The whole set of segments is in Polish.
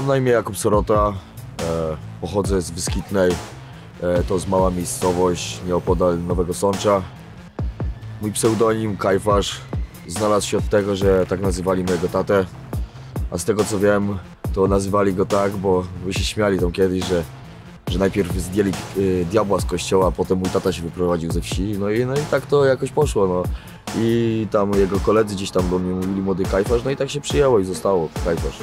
Mam na imię Jakub Sorota, pochodzę z Wyskitnej, to jest mała miejscowość nieopodal Nowego Sącza. Mój pseudonim Kajfasz znalazł się od tego, że tak nazywali mojego tatę, a z tego co wiem, to nazywali go tak, bo wy się śmiali tam kiedyś, że najpierw zdjęli diabła z kościoła, a potem mój tata się wyprowadził ze wsi, no i tak to jakoś poszło, no. I tam jego koledzy gdzieś tam do mnie mówili młody Kajfasz, no i tak się przyjęło i zostało Kajfasz.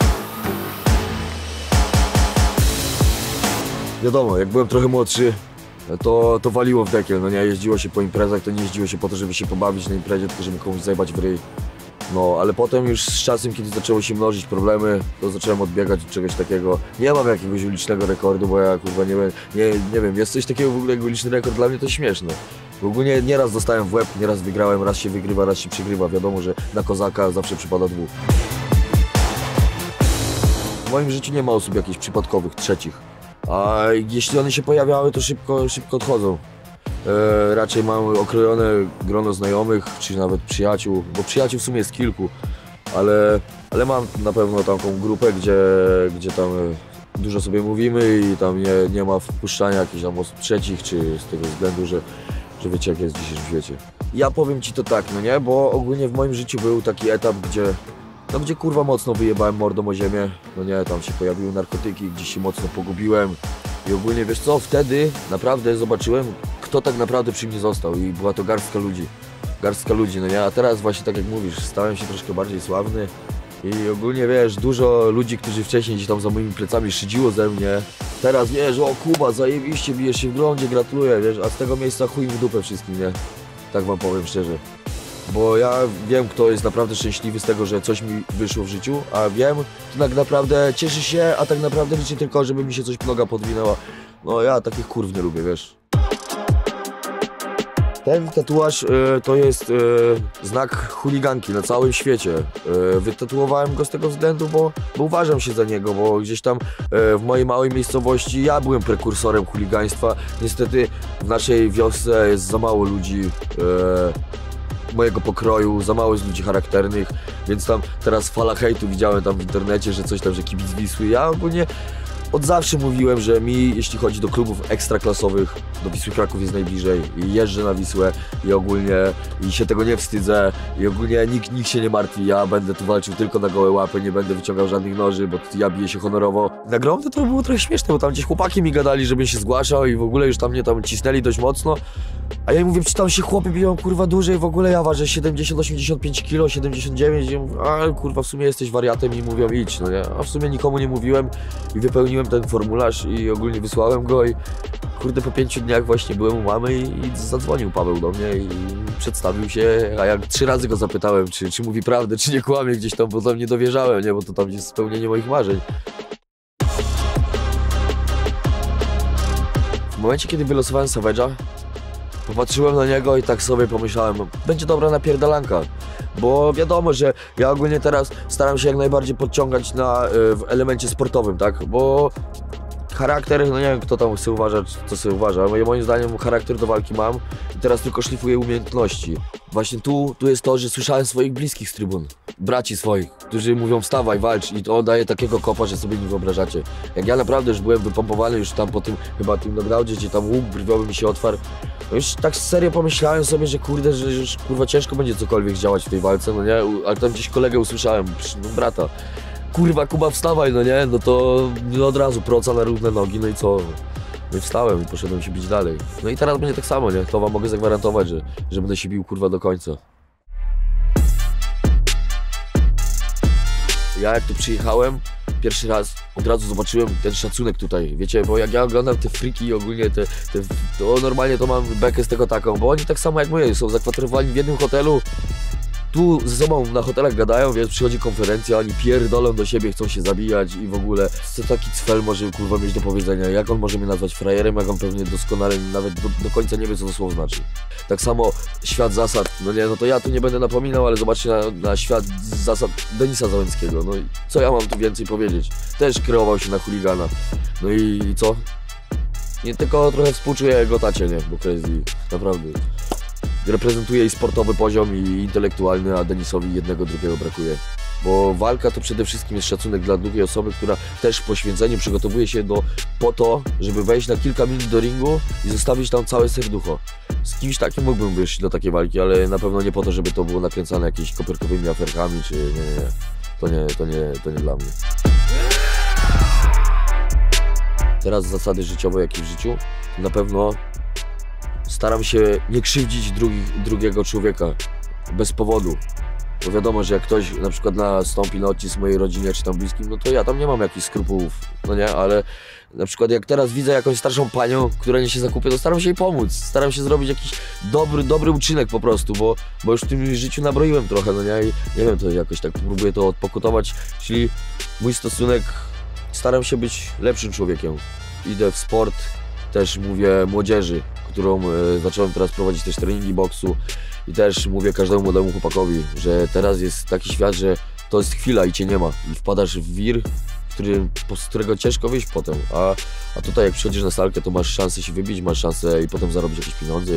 Wiadomo, jak byłem trochę młodszy, to waliło w dekiel, no nie, jeździło się po imprezach, to nie jeździło się po to, żeby się pobawić na imprezie, tylko żeby komuś zajebać w ryj. No, ale potem już z czasem, kiedy zaczęły się mnożyć problemy, to zacząłem odbiegać od czegoś takiego. Nie mam jakiegoś ulicznego rekordu, bo ja kurwa nie wiem, jest coś takiego w ogóle jak uliczny rekord, dla mnie to śmieszne. W ogóle nieraz dostałem w łeb, nieraz wygrałem, raz się wygrywa, raz się przegrywa. Wiadomo, że na kozaka zawsze przypada dwóch. W moim życiu nie ma osób jakichś przypadkowych, trzecich. A jeśli one się pojawiały, to szybko odchodzą. Raczej mam okrojone grono znajomych, czy nawet przyjaciół, bo przyjaciół w sumie jest kilku, ale mam na pewno taką grupę, gdzie tam dużo sobie mówimy i tam nie ma wpuszczania jakichś tam osób trzecich, czy z tego względu, że wiecie jak jest w dzisiejszym świecie. Ja powiem ci to tak, no nie, bo ogólnie w moim życiu był taki etap, gdzie kurwa mocno wyjebałem mordą o ziemię, no nie, tam się pojawiły narkotyki, gdzieś się mocno pogubiłem i ogólnie wiesz co, wtedy naprawdę zobaczyłem, kto tak naprawdę przy mnie został i była to garstka ludzi, no nie, a teraz właśnie tak jak mówisz, stałem się troszkę bardziej sławny i ogólnie wiesz, dużo ludzi, którzy wcześniej gdzieś tam za moimi plecami szydziło ze mnie, teraz wiesz, o Kuba, zajebiście, bijesz się w grądzie, gratuluję, wiesz, a z tego miejsca chuj w dupę wszystkim, nie, tak wam powiem szczerze. Bo ja wiem, kto jest naprawdę szczęśliwy z tego, że coś mi wyszło w życiu, a wiem, kto tak naprawdę cieszy się, a tak naprawdę liczy tylko, żeby mi się coś noga podwinęła. No ja takich kurw nie lubię, wiesz. Ten tatuaż to jest znak chuliganki na całym świecie. Wytatuowałem go z tego względu, bo uważam się za niego, bo gdzieś tam w mojej małej miejscowości ja byłem prekursorem chuligaństwa. Niestety w naszej wiosce jest za mało ludzi mojego pokroju, za mało jest ludzi charakternych, więc tam teraz fala hejtu widziałem tam w internecie, że coś tam, że kibic Wisły. Ja ogólnie od zawsze mówiłem, że mi, jeśli chodzi do klubów ekstraklasowych, do Wisły Kraków jest najbliżej i jeżdżę na Wisłę i ogólnie i się tego nie wstydzę i ogólnie nikt się nie martwi, ja będę tu walczył tylko na gołe łapy, nie będę wyciągał żadnych noży, bo ja biję się honorowo. Na grom to było trochę śmieszne, bo tam gdzieś chłopaki mi gadali, żebym się zgłaszał i w ogóle już tam mnie tam cisnęli dość mocno. A ja im mówię, czy tam się chłopy biją kurwa dłużej, w ogóle ja ważę 70-85 kg, 79 i ja mówię, a kurwa w sumie jesteś wariatem i mówią idź, no nie, a w sumie nikomu nie mówiłem i wypełniłem ten formularz i ogólnie wysłałem go i kurde po 5 dniach właśnie byłem u mamy i zadzwonił Paweł do mnie i przedstawił się, a jak 3 razy go zapytałem, czy mówi prawdę, czy nie kłamie gdzieś tam, bo tam nie dowierzałem, nie, bo to tam jest spełnienie moich marzeń. W momencie, kiedy wylosowałem Savage'a, popatrzyłem na niego i tak sobie pomyślałem, będzie dobra napierdalanka, bo wiadomo, że ja ogólnie teraz staram się jak najbardziej podciągać w elemencie sportowym, tak, bo charakter, no nie wiem kto tam chce uważać, co sobie uważa, ale moim zdaniem charakter do walki mam i teraz tylko szlifuję umiejętności. Właśnie tu jest to, że słyszałem swoich bliskich z trybun, braci swoich, którzy mówią wstawaj, walcz i to daje takiego kopa, że sobie nie wyobrażacie. Jak ja naprawdę już byłem wypompowany już tam po tym chyba tym knockdownie, gdzie tam łuk brwiowy mi się otwarł, no już tak serio pomyślałem sobie, że kurde, że już kurwa ciężko będzie cokolwiek działać w tej walce, no nie, ale tam gdzieś kolegę usłyszałem, no brata. Kurwa, Kuba, wstawaj, no nie, no to od razu proca na równe nogi, no i co? No i wstałem i poszedłem się bić dalej. No i teraz będzie tak samo, nie? To wam mogę zagwarantować, że będę się bił kurwa do końca. Ja jak tu przyjechałem, pierwszy raz od razu zobaczyłem ten szacunek tutaj, wiecie, bo jak ja oglądam te friki i ogólnie to normalnie to mam bekę z tego taką, bo oni tak samo jak my są zakwaterowani w jednym hotelu. Tu ze sobą na hotelach gadają, więc przychodzi konferencja, oni pierdolą do siebie, chcą się zabijać i w ogóle co taki cfel może kurwa mieć do powiedzenia, jak on może mnie nazwać frajerem, jak on pewnie doskonale nawet do końca nie wie co to słowo znaczy. Tak samo świat zasad, no nie, no to ja tu nie będę napominał, ale zobaczcie na świat zasad Denisa Załęckiego, no i co ja mam tu więcej powiedzieć, też kreował się na chuligana, no i co? Nie tylko trochę współczuję jego tacie, nie, bo crazy, naprawdę. reprezentuje i sportowy poziom, i intelektualny, a Denisowi jednego, drugiego brakuje. Bo walka to przede wszystkim jest szacunek dla drugiej osoby, która też w poświęceniu przygotowuje się po to, żeby wejść na kilka minut do ringu i zostawić tam całe serducho. Z kimś takim mógłbym wyjść do takiej walki, ale na pewno nie po to, żeby to było nakręcane jakimiś koperkowymi aferkami, czy nie. To nie dla mnie. Teraz zasady życiowe, jak i w życiu, na pewno staram się nie krzywdzić drugiego człowieka bez powodu. Bo wiadomo, że jak ktoś na przykład nastąpi na odcisk mojej rodzinie czy tam bliskim, no to ja tam nie mam jakichś skrupułów, no nie, ale na przykład jak teraz widzę jakąś starszą panią, która niesie zakupy, to staram się jej pomóc, staram się zrobić jakiś dobry uczynek po prostu, bo już w tym życiu nabroiłem trochę, no nie, i nie wiem, to jakoś tak próbuję to odpokutować, czyli mój stosunek, staram się być lepszym człowiekiem, idę w sport, też mówię młodzieży, którą zacząłem teraz prowadzić też treningi boksu i też mówię każdemu młodemu chłopakowi, że teraz jest taki świat, że to jest chwila i cię nie ma i wpadasz w wir, z którego ciężko wyjść potem, a tutaj jak przychodzisz na salkę, to masz szansę się wybić, masz szansę i potem zarobić jakieś pieniądze.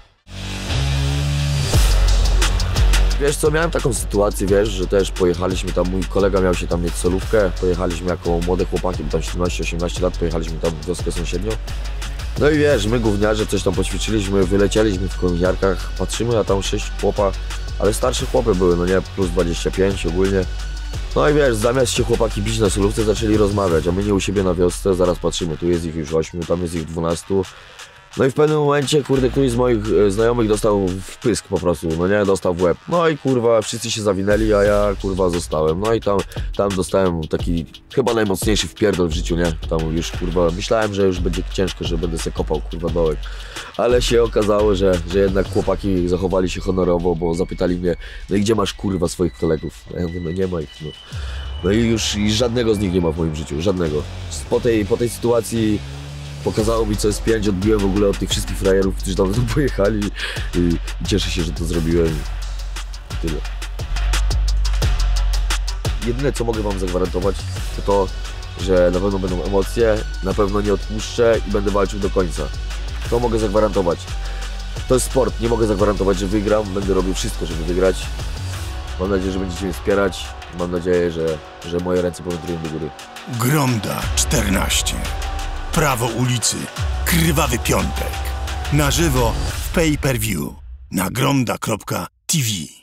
Wiesz co, miałem taką sytuację, wiesz, że też pojechaliśmy tam, mój kolega miał się tam mieć solówkę, pojechaliśmy jako młode chłopaki, tam 17-18 lat, pojechaliśmy tam w wioskę sąsiednią. No i wiesz, my gówniarze coś tam poćwiczyliśmy, wylecieliśmy w kominiarkach, patrzymy, a tam 6 chłopa, ale starsze chłopy były, no nie, plus 25 ogólnie. No i wiesz, zamiast się chłopaki bić na solówce, zaczęli rozmawiać, a my nie u siebie na wiosce, zaraz patrzymy, tu jest ich już 8, tam jest ich 12. No i w pewnym momencie, kurde, któryś z moich znajomych dostał w pysk po prostu, no nie, dostał w łeb. No i kurwa, wszyscy się zawinęli, a ja kurwa zostałem. No i tam dostałem taki chyba najmocniejszy wpierdol w życiu, nie? Tam już kurwa, myślałem, że już będzie ciężko, że będę se kopał kurwa dołek. Ale się okazało, że jednak chłopaki zachowali się honorowo, bo zapytali mnie, no i gdzie masz kurwa swoich kolegów? A ja mówię, no nie ma ich, no. No i już żadnego z nich nie ma w moim życiu, żadnego. Po tej sytuacji pokazało mi, co jest pięć, odbiłem w ogóle od tych wszystkich frajerów, którzy tam pojechali i cieszę się, że to zrobiłem i tyle. Jedyne, co mogę wam zagwarantować, to, że na pewno będą emocje, na pewno nie odpuszczę i będę walczył do końca. To mogę zagwarantować. To jest sport, nie mogę zagwarantować, że wygram, będę robił wszystko, żeby wygrać. Mam nadzieję, że będziecie mnie wspierać, mam nadzieję, że moje ręce powędrują do góry. Gromda 14. Prawo ulicy. Krwawy piątek. Na żywo w pay-per-view. Na gromda.tv